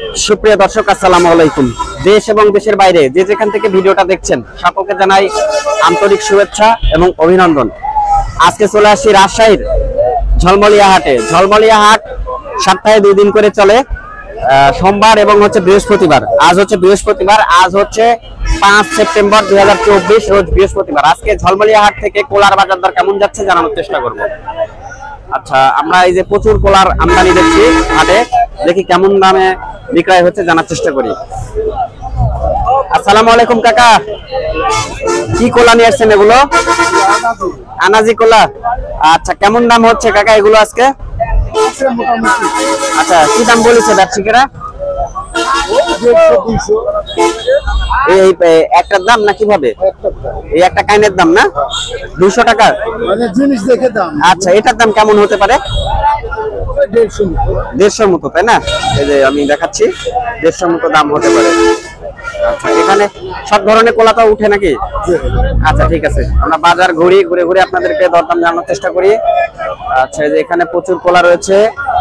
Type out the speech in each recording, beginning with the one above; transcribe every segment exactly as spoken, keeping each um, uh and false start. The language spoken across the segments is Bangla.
সুপ্রিয় দর্শক, আসসালামু আলাইকুম। দেশ এবং দেশের বাইরে যে যেখান থেকে ভিডিওটা দেখছেন সকলকে জানাই আন্তরিক শুভেচ্ছা এবং অভিনন্দন। আজকে চলে আসি রাজশাহীর ঝলমলিয়া হাটে। ঝলমলিয়া হাট সপ্তাহে দুই দিন করে চলে, সোমবার এবং হচ্ছে বৃহস্পতিবার। আজ হচ্ছে বৃহস্পতিবার, আজ হচ্ছে পাঁচ সেপ্টেম্বর দুই হাজার চব্বিশ, রোজ বৃহস্পতিবার। আজকে ঝলমলিয়া হাট থেকে কোলার বাজার দর কেমন যাচ্ছে জানানোর চেষ্টা করব। আচ্ছা, আমরা এই যে প্রচুর কোলার আমদানি দেখছি হাটে, দেখি কেমন দামে বিক্রয় হচ্ছে জানার চেষ্টা করি। আসসালামু আলাইকুম কাকা, কি কোলা নিয়ে আসছেন এগুলো? আনাজি কোলা। আচ্ছা, কেমন দাম হচ্ছে কাকা এগুলো আজকে? আচ্ছা, কি দাম বলেছে ব্যবসায়ীরা? এই একটার দাম না কিভাবে? এই একটা কাইনের দাম না দুইশো টাকা মানে জিনিস দেখে দাম। আচ্ছা, এটার দাম কেমন হতে পারে? দেড়শোর মতো, তাই না? এই যে আমি দেখাচ্ছি, দেড়শোর মতো দাম হতে পারে। আচ্ছা, এখানে সব ধরনের কোলা তো উঠে নাকি? আচ্ছা, ঠিক আছে, আমরা বাজার ঘুরি, ঘুরে ঘুরে আপনাদেরকে দরদাম জানানোর চেষ্টা করি। আচ্ছা, এই যে এখানে প্রচুর কোলা রয়েছে।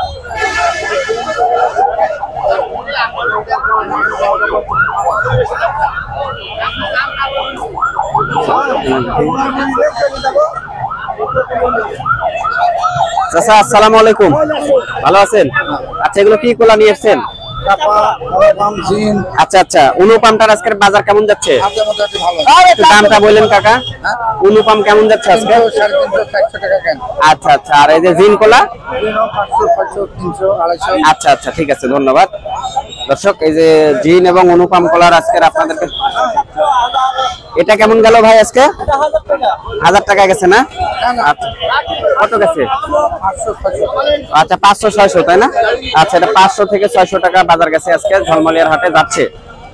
চাচা আসসালামু আলাইকুম, ভালো আছেন? আচ্ছা, এগুলো কি কোলা নিয়ে এসেছেন? আচ্ছা আচ্ছা, অনুপামটার আজকের বাজার কেমন যাচ্ছে? একটু দামটা বললেন কাকা, অনুপাম কেমন যাচ্ছে আজকে? আচ্ছা আচ্ছা, আর এই যে জিন কোলা? আচ্ছা আচ্ছা, ঠিক আছে, ধন্যবাদ। দর্শক, এই যে জিন এবং অনুপাম কলার আজকের আপনাদেরকে, এটা কেমন গেল ভাই আজকে? হাজার টাকা গেছে না? আচ্ছা, কত গেছে? আচ্ছা, পাঁচশো ছয়শো, তাই না? আচ্ছা, এটা পাঁচশো থেকে ছয়শো টাকা বাজার গেছে আজকে, ঝলমলিয়ার হাটে যাচ্ছে।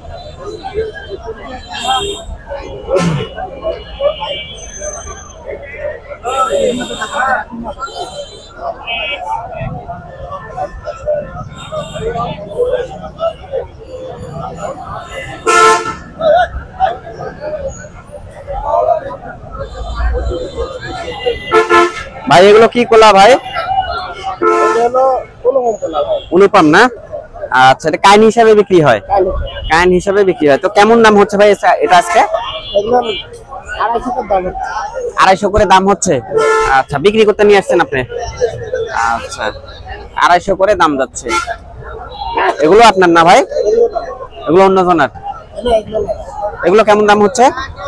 ভাই এগুলো কি কোলা ভাই? অনুপম না? আচ্ছা, এটা কাইন হিসাবে বিক্রি হয়? কাইন হিসাবে বিক্রি হয়। তো কেমন দাম হচ্ছে ভাই এটা আজকে? আড়াইশো করে দাম হচ্ছে। আচ্ছা, বিক্রি করতে নিয়ে আসছেন আপনি? আচ্ছা, আড়াইশো করে দাম যাচ্ছে। এগুলো আপনার না ভাই? এগুলো অন্য জনের? এগুলো কেমন দাম হচ্ছে?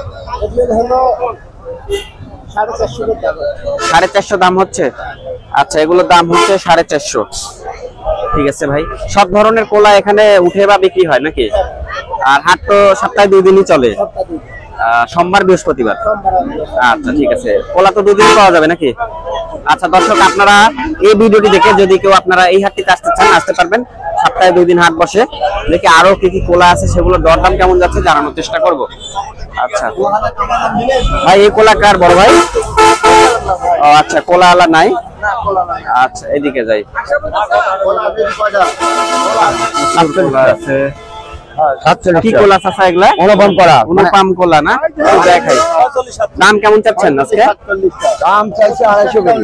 সাড়ে চারশো দাম হচ্ছে। আচ্ছা, এগুলোর দাম হচ্ছে সাড়ে চারশো। ঠিক আছে ভাই, সব ধরনের কোলা এখানে উঠে বা বিক্রি হয় নাকি? আর হাট তো সপ্তাহে দুই দিনই চলে, সোমবার বৃহস্পতিবার। আচ্ছা, ঠিক আছে, কোলা তো দুই দিন পাওয়া যাবে নাকি? আচ্ছা দর্শক, আপনারা এই ভিডিওটি দেখে যদি কেউ আপনারা এই হাটটিতে আসতে চান আসতে পারবেন। সপ্তাহে দুই দিন হাট বসে, দেখে আরো কি কি কোলা আছে সেগুলো দরদাম কেমন যাচ্ছে জানানোর চেষ্টা করব। আচ্ছা ভাই, এই কোলা কার বড় ভাই? ও আচ্ছা, কোলা আলা নাই। আচ্ছা, এদিকে যাই। কি কোলা চাচা এগুলা? অনুপম কোলা। অনুপম কোলা না? দেখাই, দাম কেমন চাচ্ছেন আজকে? দাম চাইছে আড়াইশো করে।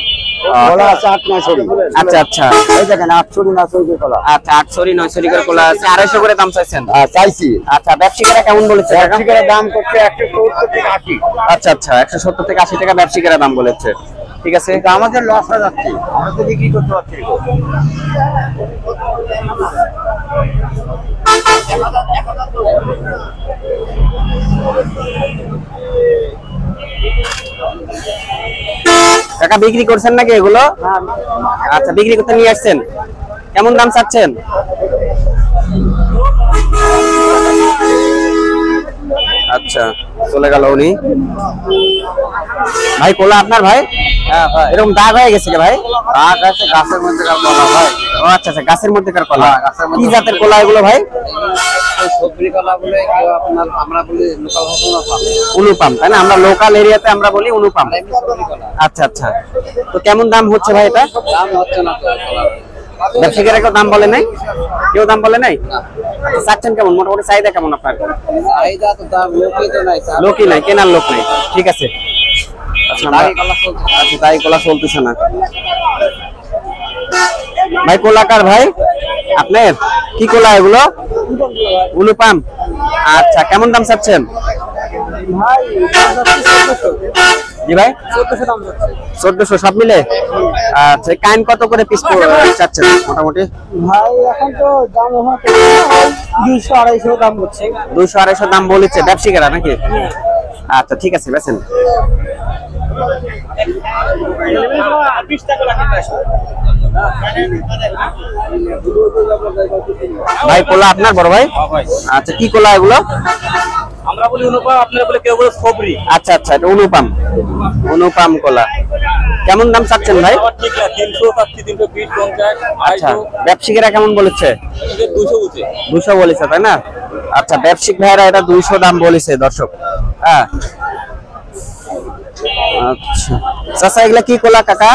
আচ্ছা আচ্ছা, এই দেখেন আটশো নয়শো কোলা। আচ্ছা, আটশো নয়শো করে কোলা আছে, আড়াইশো করে দাম চাইছেন? চাইছি। আচ্ছা, ব্যবসায়ীরা কেমন বলেছে? ব্যবসায়ীরা দাম করছে একশো সত্তর থেকে আশি। আচ্ছা আচ্ছা, একশো সত্তর থেকে আশি টাকা ব্যবসায়ীরা দাম বলেছে। ঠিক আছে, আমাদের লস হয়ে যাচ্ছে, আমরা তো বিক্রি করতে পারছি। কাকা বিক্রি করছেন নাকি এগুলো? আচ্ছা, বিক্রি করতে নিয়ে আসছেন, কেমন দাম চাচ্ছেন? আচ্ছা, চলে গেল উনি। ভাই কোলা আপনার ভাই? এরকম দাগ হয়ে গেছে ভাই? দাগ আছে গাছের মধ্যেকার কলা ভাই। ও আচ্ছা আচ্ছা, গাছের মধ্যেকার কলা। কি জাতের কোলা এগুলো ভাই? সবজি কলা বলে আপনার আমরা বলি লোকাল অনুপাম, তাই না? আমরা লোকাল এরিয়াতে আমরা বলি অনুপাম। আচ্ছা আচ্ছা, তো কেমন দাম হচ্ছে ভাই এটা? দাম হচ্ছে না, ব্যবসায়ীরা কেউ দাম বলে নাই? কেউ দাম বলে নাই? চাচ্ছেন কেমন? মোটামুটি চাহিদা কেমন আপনার? চাহিদা তো দাম লোকই তো নাই, লোকই নাই, কেনার লোক নাই। ঠিক আছে, আচ্ছা, দাই কলা চলতেছে না। ভাই কোলাকার ভাই আপনার কি কোলা এগুলো? উলুপাম। আচ্ছা কেমন দাম চাচ্ছেন? জি ভাই চোদ্দশো সব মিলে। আচ্ছা কাইন কত করে পিস চাচ্ছেন মোটামুটি? ভাই এখন তো দাম দুইশো আড়াইশো দাম হচ্ছে। দুইশো আড়াইশো দাম বলেছে ব্যবসায়ীরা নাকি? আচ্ছা ঠিক আছে বেছেন। ভাই কোলা আপনার বড় ভাই? আচ্ছা কি কোলা এগুলো? আমরা বলি অনুপাম, আপনারা বলে কেউ বলে সবরি। আচ্ছা আচ্ছা এটা অনুপাম, অনুপাম কোলা। কেমন দাম চাচ্ছেন ভাই? ঠিক আছে তিনশো চাচ্ছি, তিনশো বিশ পঞ্চাশ। আচ্ছা ব্যবসায়ীরা কেমন বলেছে? দুশো বলছে। দুশো বলেছে তাই না? আচ্ছা ব্যবসায়িক ভাইরা এটা দুইশো দাম বলেছে দর্শক। হ্যাঁ আচ্ছা চাচা এগুলা কি কোলা কাকা?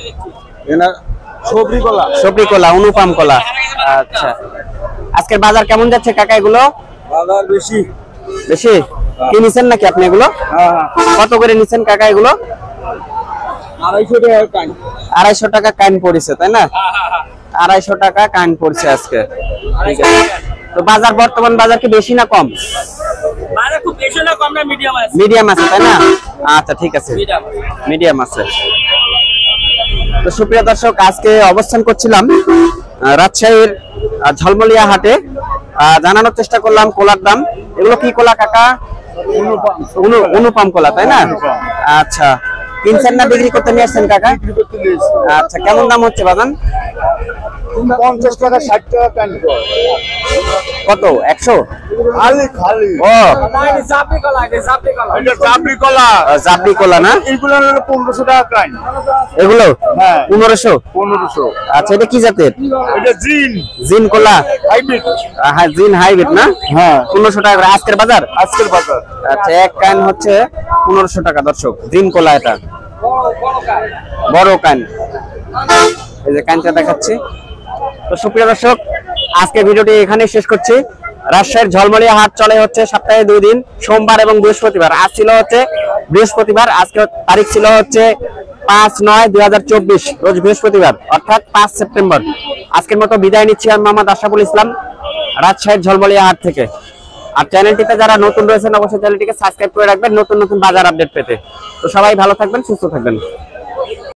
সবরি কলা। সবরি কোলা, অনুপাম কোলা। আচ্ছা আজকের বাজার কেমন যাচ্ছে কাকা এগুলো? বাজার বেশি। বেশি? কি নিছেন নাকি আপনি এগুলো? কত করে নিছেন কাকা এগুলো? আড়াইশো টাকা কান। আড়াইশো টাকা কাইন পড়েছে তাই না? আড়াইশো টাকা কাইন পড়ছে আজকে। ঠিক আছে তো বাজার বর্তমান বাজার কি বেশি না কম? বাজার খুব বেশি না কম না মিডিয়াম আছে। মিডিয়াম আছে তাই না? আচ্ছা ঠিক আছে মিডিয়াম আছে। তো সুপ্রিয় দর্শক আজকে অবস্থান করছিলাম আহ, রাজশাহীর আহ, ঝলমলিয়া হাটে। আহ, জানানোর চেষ্টা করলাম কোলার দাম। এগুলো কি কোলা কাকা? অনু- অনুপাম কোলা তাই না? আচ্ছা কিনছেন না বিক্রি করতে নিয়ে আসছেন কাকা? আচ্ছা কেমন দাম হচ্ছে বাজান? পঞ্চাশ টাকা ষাট টাকা কান। কত একশো? খালি খালি। ও জাপরি কলা, এটা জাপরি কলা। আহ, জাবরি কোলা না? এগুলো হলো পনেরোশো টাকা কান। এগুলো হ্যাঁ। পনেরোশো। পনেরোশো। আচ্ছা এটা কি জাতের? এটা জিন জিন কোলা। হাইব্রিড। আহ, হ্যাঁ জিন হাইব্রিড না? হ্যাঁ পনেরোশো টাকা করে আজকের বাজার। আজকের বাজার। আচ্ছা এক কান হচ্ছে পনেরোশো টাকা দর্শক। জিন কোলা এটা বড় কান। এই যে কানটা দেখাচ্ছি। তো সুপ্রিয় দর্শক আজকে ভিডিওটি এখানে শেষ করছি। রাজশাহীর ঝলমলিয়া হাট চলে হচ্ছে সপ্তাহে দুই দিন, সোমবার এবং বৃহস্পতিবার। আজ ছিল হচ্ছে বৃহস্পতিবার, আজকে তারিখ ছিল হচ্ছে পাঁচ নয় দুই হাজার চব্বিশ রোজ বৃহস্পতিবার অর্থাৎ পাঁচ সেপ্টেম্বর। আজকের মতো বিদায় নিচ্ছি আমি মোহাম্মদ আশরাফুল ইসলাম রাজশাহীর ঝলমলিয়া হাট থেকে। আর চ্যানেলটিতে যারা নতুন রয়েছেন অবশ্যই চ্যানেলটিকে সাবস্ক্রাইব করে রাখবেন নতুন নতুন বাজার আপডেট পেতে। তো সবাই ভালো থাকবেন, সুস্থ থাকবেন।